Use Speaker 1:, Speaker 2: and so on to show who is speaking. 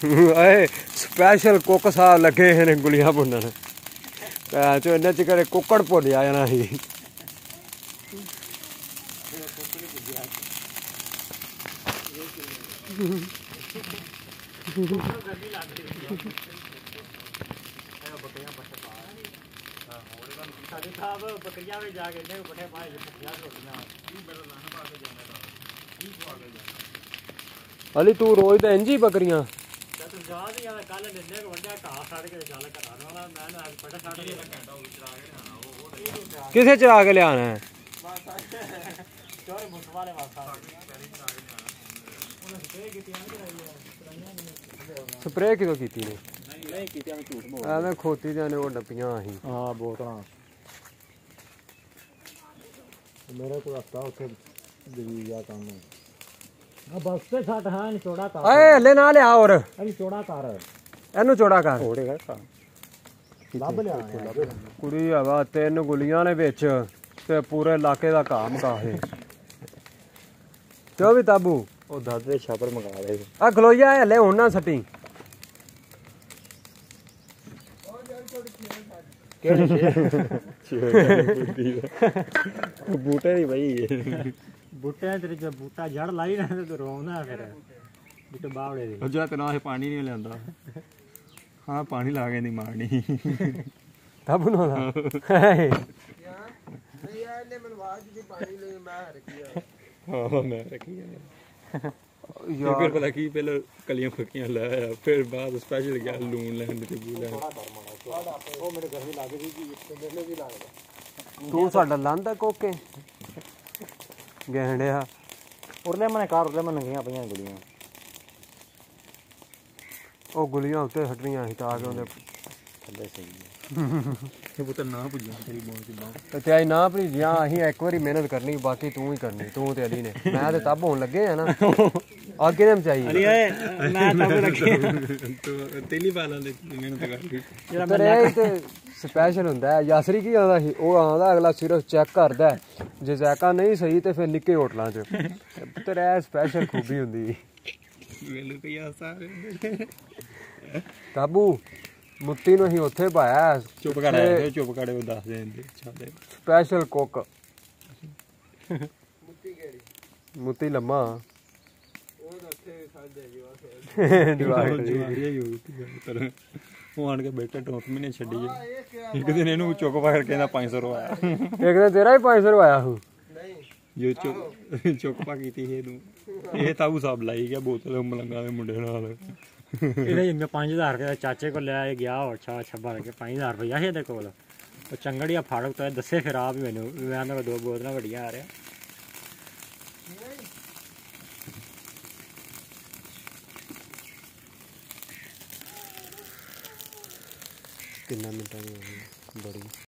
Speaker 1: special cook साहब लगे हैं गुलियां भुनन चो इन्हें चिकर कुकड़ भुन जाना ही अली तू रोज तो इंज ही बकरियां किसे चरा के लिया है स्प्रे किदों की ने एवें खोती जाने वो डब्बियां ही हाँ बोतल मेरे को रखता उसे दीया काम बस पे साथ हां चौड़ा कर ए ले ना ले और अरे चौड़ा कर एनु चौड़ा कर होड़ेगा का ਲੱਭ ਲਿਆ ਕੁੜੀ ਹੈਗਾ 3 ਗੁਲੀਆਂ ਨੇ ਵਿੱਚ ਤੇ ਪੂਰੇ ਇਲਾਕੇ ਦਾ ਘਾਮ ਕਾਹੇ ਕਿਉਂ ਵੀ ਤਾਬੂ ਉਹ ਦਾਦੇ ਛਾਪਰ ਮੰਗਾ ਲੈ ਆ ਖਲੋਈਆ ਹਲੇ ਹੁਣ ਨਾ ਸੱਟੀ ਕਿਹੜੇ ਬੂਟੇ ਨਹੀਂ ਬਈ ਬੂਟੇ ਤੇਰੇ ਜੇ ਬੂਟਾ ਜੜ ਲਾਈ ਨਾ ਤੇ ਰੋਂਦਾ ਫਿਰ ਬਿਟ ਬਾਵੜੇ ਦੀ ਅੱਜਾ ਤੇ ਨਾ ਇਹ ਪਾਣੀ ਨਹੀਂ ਲਿਆਂਦਾ हाँ पानी ला के नहीं मारनी तब ना हाँ मैं रखी है फिर पता की पहले कलियां फकियां लाया फिर बाद स्पेशल गया लून लैंड ते बूला ओ मेरे घर में लागे थी मेरे भी लागे तू साडा लांदा कोके गहंडिया उरले मने कार उरले मन नंगियां पईयां गुड़ियां ਉਹ ਗੁਲੀਆਂ ਉੱਤੇ ਹਟਣੀਆਂ ਸੀ ਤਾਂ ਕਿ ਉਹਦੇ ਥੱਲੇ ਸਹੀ ਹੈ ਇਹ ਪੁੱਤ ਨਾ ਭੁੱਲਿਆ ਤੇਰੀ ਬਹੁਤ ਜਿੱਦਾਂ ਤੇ ਆਈ ਨਾ ਭਰੀਜਿਆ ਅਸੀਂ ਇੱਕ ਵਾਰੀ ਮਿਹਨਤ ਕਰਨੀ ਬਾਕੀ ਤੂੰ ਹੀ ਕਰਨੀ ਤੂੰ ਤੇ ਅਲੀ ਨੇ ਮੈਂ ਤੇ ਤਬ ਹੋਣ ਲੱਗੇ ਆ ਨਾ ਆ ਕਿਹਨੇ ਮਚਾਈ ਅਲੀ ਓਏ ਮੈਂ ਤਬ ਰੱਖੀ ਤੂੰ ਤੇਲੀ ਪਾਲਾਂ ਦੇ ਮਿਹਨਤ ਕਰ ਲਈ ਤੇਰੇ ਤੇ ਸਪੈਸ਼ਲ ਹੁੰਦਾ ਯਾਸਰੀ ਕੀ ਆਉਂਦਾ ਸੀ ਉਹ ਆਉਂਦਾ ਅਗਲਾ ਸਿਰਫ ਚੈੱਕ ਕਰਦਾ ਜੇ ਜ਼ਾਇਕਾ ਨਹੀਂ ਸਹੀ ਤੇ ਫਿਰ ਨਿੱਕੇ ਹੋਟਲਾਂ 'ਚ ਤੇਰੇ ਸਪੈਸ਼ਲ ਖੂਬੀ ਹੁੰਦੀ ਕਾਬੂ ਮੁੱਤੀ ਨੂੰ ਅਸੀਂ ਉੱਥੇ ਪਾਇਆ ਚੁੱਪ ਕਰ ਉਹ ਦੱਸ ਦੇ ਸਪੈਸ਼ਲ ਕੁੱਕ ਮੁੱਤੀ ਲੰਮਾ ਉਹ ਆਣ ਕੇ ਬੈਠਾ ਟੋਪ ਮਹੀਨੇ ਛੱਡੀ ਇੱਕ ਦਿਨ ਇਹਨੂੰ ਚੁੱਕ ਪਾ ਕੇ ਕਹਿੰਦਾ 500 ਰੁਪਇਆ ਇੱਕ ਦਿਨ ਤੇਰਾ ਹੀ 500 ਰੁਪਇਆ ਹੂੰ ਜੋ ਚੁੱਕ ਪਾ ਕੀਤੀ ਇਹਨੂੰ ਇਹ ਤਾਊ ਸਾਹਿਬ ਲਾਈ ਗਿਆ ਬੋਤਲ ਮਲੰਗਾ ਦੇ ਮੁੰਡੇ ਨਾਲ ਇਹਨੇ ਮੈਂ 5000 ਰੁਪਏ ਚਾਚੇ ਕੋਲ ਲਿਆ ਗਿਆ ਹੋਰ ਛੱਬਾ ਕੇ 5000 ਰੁਪਇਆ ਸੀ ਇਹਦੇ ਕੋਲ ਉਹ ਚੰਗੜੀਆ ਫਾੜਕ ਤੋਂ ਦੱਸੇ ਫਿਰ ਆਪ ਹੀ ਮੈਨੂੰ ਮੈਂ ਆਂਦਾ 2 ਬੋਤਲਾਂ ਵੱਡੀਆਂ ਆ ਰਿਹਾ ਕਿੰਨਾ ਮਿੰਟਾਂ ਦੀ ਬੜੀ